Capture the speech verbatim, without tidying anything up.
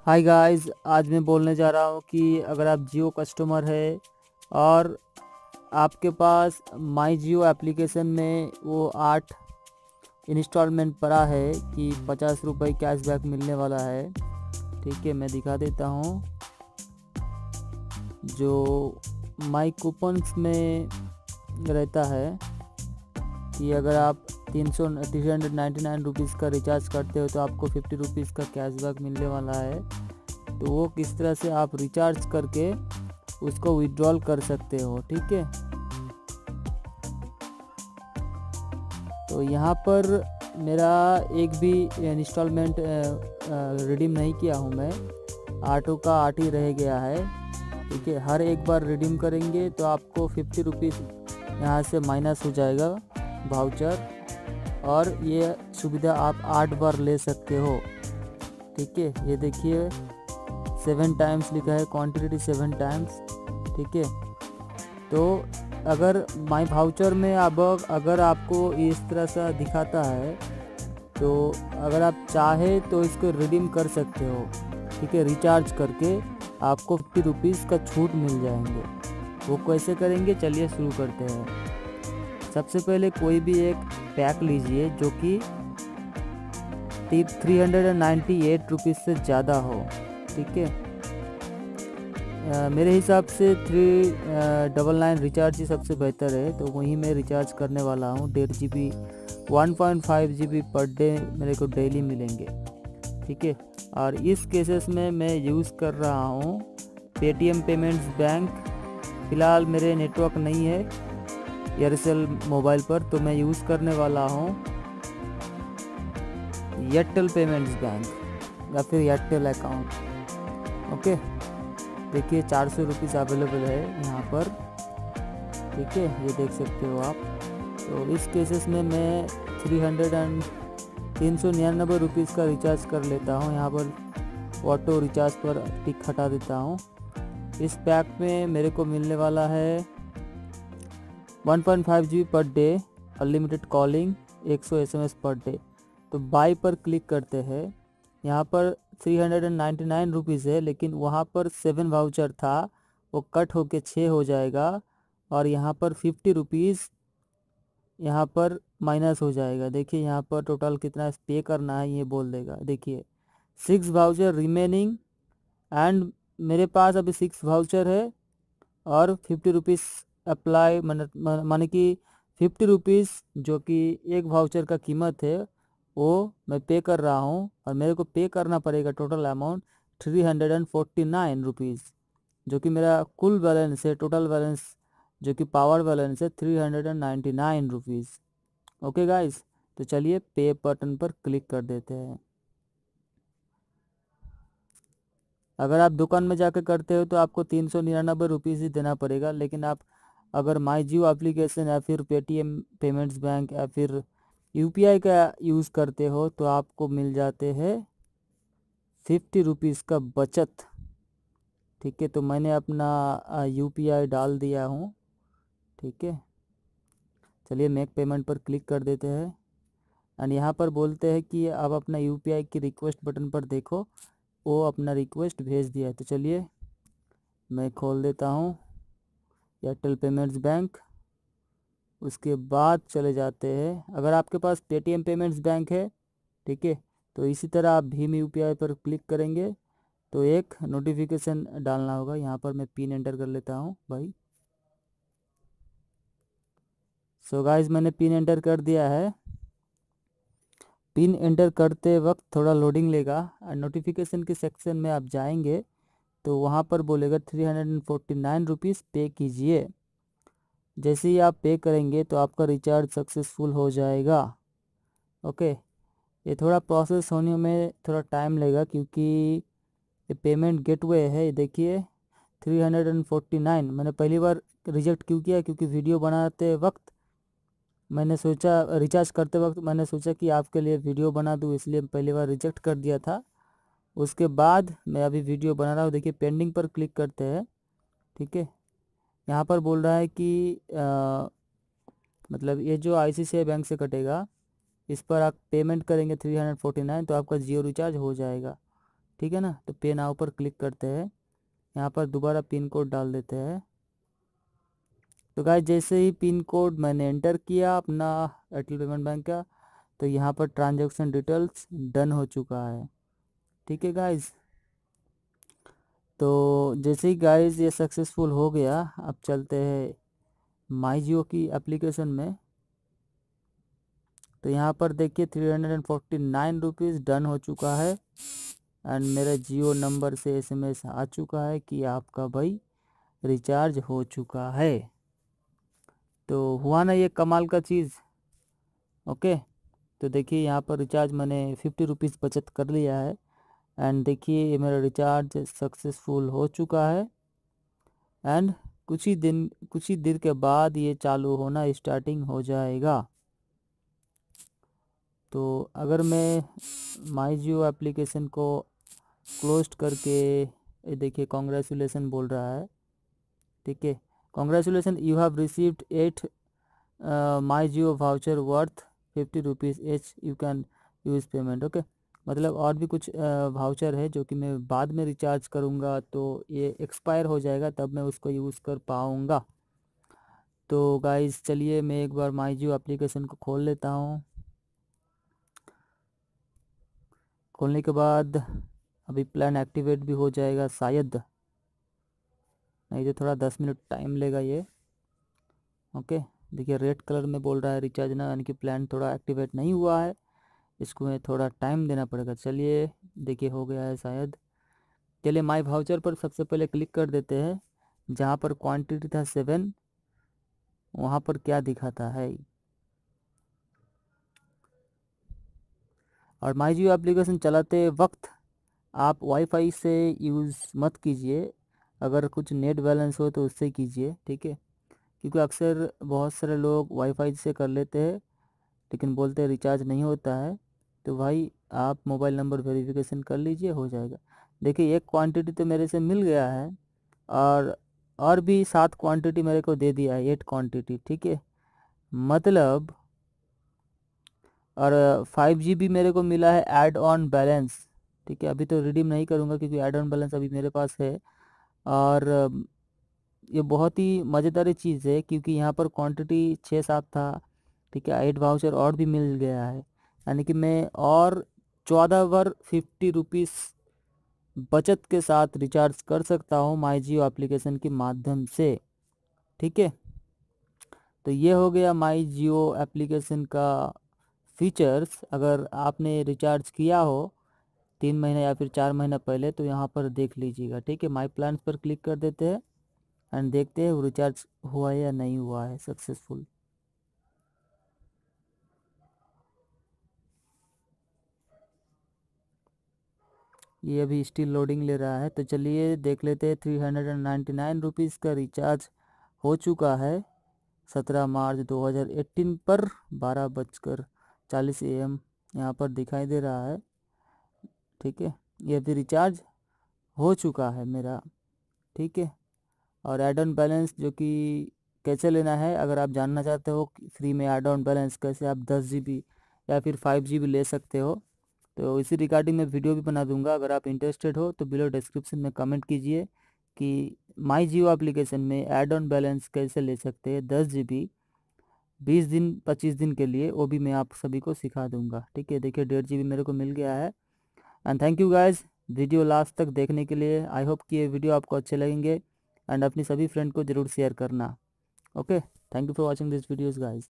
Hi guys, आज मैं बोलने जा रहा हूँ कि अगर आप जियो कस्टमर है और आपके पास माई जियो एप्लीकेशन में वो आठ इंस्टॉलमेंट पड़ा है कि पचास रुपये कैशबैक मिलने वाला है। ठीक है, मैं दिखा देता हूँ। जो माई कूपन्स में रहता है कि अगर आप तीन सौ three hundred ninety nine rupees का रिचार्ज करते हो तो आपको फिफ्टी रुपीज़ का कैशबैक मिलने वाला है। तो वो किस तरह से आप रिचार्ज करके उसको विड्रॉल कर सकते हो। ठीक है, तो यहाँ पर मेरा एक भी इंस्टॉलमेंट रिडीम नहीं किया हूँ मैं, आठों का आठ ही रह गया है। ठीक है, हर एक बार रिडीम करेंगे तो आपको फिफ्टी रुपीज़ यहाँ से माइनस हो जाएगा वाउचर, और ये सुविधा आप आठ बार ले सकते हो। ठीक है, ये देखिए सेवन टाइम्स लिखा है, क्वांटिटी सेवन टाइम्स। ठीक है, तो अगर माई वाउचर में अब अगर आपको इस तरह से दिखाता है तो अगर आप चाहे तो इसको रिडीम कर सकते हो। ठीक है, रिचार्ज करके आपको फिफ्टी रुपीज़ का छूट मिल जाएंगे। वो कैसे करेंगे, चलिए शुरू करते हैं। सबसे पहले कोई भी एक पैक लीजिए जो कि three hundred and ninety eight rupees से ज़्यादा हो। ठीक है, Uh, मेरे हिसाब से थ्री डबल नाइन रिचार्ज ही सबसे बेहतर है, तो वहीं मैं रिचार्ज करने वाला हूँ। डेढ़ G B one point five G B per day मेरे को डेली मिलेंगे। ठीक है, और इस केसेस में मैं यूज़ कर रहा हूँ पेटीएम पेमेंट्स बैंक। फ़िलहाल मेरे नेटवर्क नहीं है एयरसेल मोबाइल पर, तो मैं यूज़ करने वाला हूँ एयरटेल पेमेंट्स बैंक या फिर एयरटेल अकाउंट। ओके, देखिए चार सौ रुपीज़ अवेलेबल है यहाँ पर। ठीक है, ये देख सकते हो आप। तो इस केसेस में मैं थ्री हंड्रेड एंड तीन सौ निन्यानवे रुपीज़ का रिचार्ज कर लेता हूँ। यहाँ पर ऑटो रिचार्ज पर टिक हटा देता हूँ। इस पैक में मेरे को मिलने वाला है one point five G B per day, unlimited calling, एक सौ S M S per day. तो बाई पर क्लिक करते हैं। यहाँ पर three hundred and ninety nine rupees है, लेकिन वहाँ पर सेवन वाउचर था, वो कट होके छः हो जाएगा, और यहाँ पर फिफ्टी रुपीज़ यहाँ पर माइनस हो जाएगा। देखिए यहाँ पर टोटल कितना पे करना है ये बोल देगा। देखिए सिक्स वाउचर रिमेनिंग, एंड मेरे पास अभी सिक्स वाउचर है और फिफ्टी रुपीज़ अप्लाई, माने कि फिफ्टी रुपीज़ जो कि एक वाउचर का कीमत है वो मैं पे कर रहा हूँ, और मेरे को पे करना पड़ेगा total amount three hundred and forty nine rupees, जो कि मेरा कुल बैलेंस है, टोटल बैलेंस जो कि पावर बैलेंस है three hundred and ninety nine rupees. Okay guys, तो चलिए पे बटन पर क्लिक कर देते हैं। अगर आप दुकान में जाकर करते हो तो आपको तीन सौ निन्यानवे रुपीज़ ही देना पड़ेगा, लेकिन आप अगर माई जियो एप्लीकेशन या फिर पेटीएम पेमेंट्स बैंक या फिर यूपीआई का यूज़ करते हो तो आपको मिल जाते हैं फिफ्टी रुपीज़ का बचत। ठीक है, तो मैंने अपना यूपीआई डाल दिया हूँ। ठीक है, चलिए मेक पेमेंट पर क्लिक कर देते हैं, एंड यहाँ पर बोलते हैं कि आप अपना यूपीआई की रिक्वेस्ट बटन पर देखो, वो अपना रिक्वेस्ट भेज दिया है। तो चलिए मैं खोल देता हूँ एयरटेल पेमेंट्स बैंक। उसके बाद चले जाते हैं, अगर आपके पास पेटीएम पेमेंट्स बैंक है, ठीक है, तो इसी तरह आप भीम यूपीआई पर क्लिक करेंगे तो एक नोटिफिकेशन डालना होगा। यहाँ पर मैं पिन एंटर कर लेता हूँ भाई। सो गाइस, मैंने पिन एंटर कर दिया है। पिन एंटर करते वक्त थोड़ा लोडिंग लेगा, और नोटिफिकेशन के सेक्शन में आप जाएंगे तो वहाँ पर बोलेगा three hundred and forty nine rupees pay कीजिए। जैसे ही आप पे करेंगे तो आपका रिचार्ज सक्सेसफुल हो जाएगा। ओके, ये थोड़ा प्रोसेस होने में थोड़ा टाइम लगेगा क्योंकि ये पेमेंट गेटवे है। देखिए three hundred and forty nine मैंने पहली बार रिजेक्ट क्यों किया, क्योंकि वीडियो बनाते वक्त मैंने सोचा, रिचार्ज करते वक्त मैंने सोचा कि आपके लिए वीडियो बना दूँ, इसलिए पहली बार रिजेक्ट कर दिया था। उसके बाद मैं अभी वीडियो बना रहा हूँ। देखिए पेंडिंग पर क्लिक करते हैं। ठीक है, यहाँ पर बोल रहा है कि आ, मतलब ये जो आईसीआईसीआई बैंक से कटेगा, इस पर आप पेमेंट करेंगे थ्री हंड्रेड फोर्टी नाइन तो आपका जियो रिचार्ज हो जाएगा। ठीक है ना। तो पे नाउ पर क्लिक करते हैं, यहाँ पर दोबारा पिन कोड डाल देते हैं। तो गाइस जैसे ही पिन कोड मैंने एंटर किया अपना एयरटेल पेमेंट बैंक का, तो यहाँ पर ट्रांजैक्शन डिटेल्स डन हो चुका है। ठीक है गाइस, तो जैसे ही गाइस ये सक्सेसफुल हो गया, अब चलते हैं माई जियो की एप्लीकेशन में। तो यहाँ पर देखिए three hundred and forty nine rupees done हो चुका है एंड मेरे जियो नंबर से एसएमएस आ चुका है कि आपका भाई रिचार्ज हो चुका है। तो हुआ ना ये कमाल का चीज़। ओके, तो देखिए यहाँ पर रिचार्ज मैंने फिफ्टी रुपीज़ बचत कर लिया है एंड देखिए ये मेरा रिचार्ज सक्सेसफुल हो चुका है एंड कुछ ही दिन कुछ ही देर के बाद ये चालू होना स्टार्टिंग हो जाएगा। तो अगर मैं माई जियो एप्लीकेशन को क्लोज करके, ये देखिए कॉन्ग्रेचुलेसन बोल रहा है। ठीक है, congratulations you have received at my Jio voucher worth fifty rupees H, you can use payment. Okay, मतलब और भी कुछ वाउचर है जो कि मैं बाद में रिचार्ज करूँगा तो ये एक्सपायर हो जाएगा, तब मैं उसको यूज़ कर पाऊँगा। तो गाइस चलिए मैं एक बार माई जियो एप्लीकेशन को खोल लेता हूँ। खोलने के बाद अभी प्लान एक्टिवेट भी हो जाएगा शायद, नहीं तो थोड़ा दस मिनट टाइम लेगा ये। ओके, देखिए रेड कलर में बोल रहा है रिचार्ज ना, यानी कि प्लान थोड़ा एक्टिवेट नहीं हुआ है, इसको मैं थोड़ा टाइम देना पड़ेगा। चलिए देखिए हो गया है शायद। चलिए माई वाउचर पर सबसे पहले क्लिक कर देते हैं, जहाँ पर क्वांटिटी था सेवन, वहाँ पर क्या दिखाता है। और माई जियो एप्लीकेशन चलाते वक्त आप वाईफाई से यूज़ मत कीजिए, अगर कुछ नेट बैलेंस हो तो उससे कीजिए। ठीक है, क्योंकि अक्सर बहुत सारे लोग वाईफाई से कर लेते हैं लेकिन बोलते हैं रिचार्ज नहीं होता है। तो भाई आप मोबाइल नंबर वेरिफिकेशन कर लीजिए, हो जाएगा। देखिए एक क्वांटिटी तो मेरे से मिल गया है और और भी सात क्वांटिटी मेरे को दे दिया है, एट क्वांटिटी। ठीक है, मतलब और फाइव जी बी मेरे को मिला है ऐड ऑन बैलेंस। ठीक है, अभी तो रिडीम नहीं करूँगा क्योंकि ऐड ऑन बैलेंस अभी मेरे पास है। और ये बहुत ही मज़ेदार चीज़ है क्योंकि यहाँ पर क्वांटिटी छः सात था। ठीक है, एट वाउचर और भी मिल गया है, यानी कि मैं और चौदह बार फिफ्टी रुपीज़ बचत के साथ रिचार्ज कर सकता हूँ माई जियो एप्लीकेशन के माध्यम से। ठीक है, तो ये हो गया माई जियो एप्लीकेशन का फीचर्स। अगर आपने रिचार्ज किया हो तीन महीने या फिर चार महीना पहले तो यहाँ पर देख लीजिएगा। ठीक है, माई प्लान्स पर क्लिक कर देते हैं एंड देखते हैं वो रिचार्ज हुआ है या नहीं हुआ है सक्सेसफुल। ये अभी स्टिल लोडिंग ले रहा है, तो चलिए देख लेते हैं। Three hundred and ninety nine rupees का रिचार्ज हो चुका है सत्रह मार्च दो हज़ार अठारह पर बारह बजकर चालीस ए एम यहाँ पर दिखाई दे रहा है। ठीक है, ये अभी रिचार्ज हो चुका है मेरा। ठीक है, और एड ऑन बैलेंस जो कि कैसे लेना है, अगर आप जानना चाहते हो फ्री में एड ऑन बैलेंस कैसे आप दस जी बी या फिर फाइव जी बी ले सकते हो, तो इसी रिगार्डिंग मैं वीडियो भी बना दूंगा। अगर आप इंटरेस्टेड हो तो बिलो डिस्क्रिप्शन में कमेंट कीजिए कि माई जियो एप्लीकेशन में एड ऑन बैलेंस कैसे ले सकते हैं दस जी बी बीस दिन पच्चीस दिन के लिए, वो भी मैं आप सभी को सिखा दूंगा। ठीक है, देखिए डेढ़ जी बी मेरे को मिल गया है। And thank you guys video last तक देखने के लिए। आई होप कि ये वीडियो आपको अच्छे लगेंगे एंड अपनी सभी फ्रेंड को ज़रूर शेयर करना। Okay, thank you for watching this videos guys.